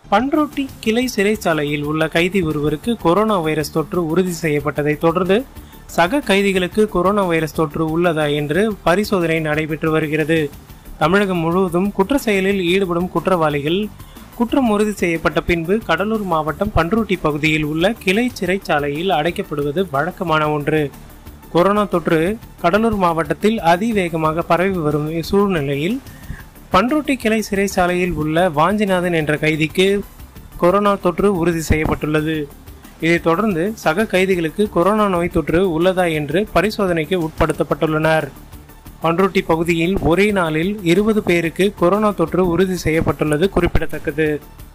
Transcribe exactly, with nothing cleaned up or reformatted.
பண்ருட்டி கிளை சிறைச்சாலையில் உள்ள கைதி ஒருவருக்கு கொரோனா வைரஸ் தொற்று உறுதி செய்யப்பட்டதை தொடர்ந்து சக கைதிகளுக்கு கொரோனா வைரஸ் தொற்று உள்ளதா என்று பரிசோதனை நடைபெற்று வருகிறது. தமிழகம் முழுவதும் குற்ற செயலில் ஈடுபடும் குற்றவாளிகள் குற்றம் உறுதி செய்யப்பட்ட பின்பு கடலூர் மாவட்டம் பண்ருட்டி பகுதியில் உள்ள கிளை சிறைச்சாலையில் அடைக்கப்படுவது வழக்கமான ஒன்று. கொரோனா தொற்று கடலூர் மாவட்டத்தில் அதிவேகமாக பரவி வரும் சூழ்நிலையில் பண்ருட்டி கிளை சிறைச்சாலையில் உள்ள வாஞ்சிநாதன் என்ற கைதிக்கு கொரோனா தொற்று உறுதி செய்யப்பட்டுள்ளது. இதைத் தொடர்ந்து சக கைதிகளுக்கு கொரோனா நோய் தொற்று உள்ளதா என்று பரிசோதனைக்கு உட்படுத்தப்பட்டுள்ளனர். பண்ருட்டி பகுதியில் ஒரே நாளில் இருபது பேருக்கு கொரோனா தொற்று உறுதி செய்யப்பட்டுள்ளது குறிப்பிடத்தக்கது.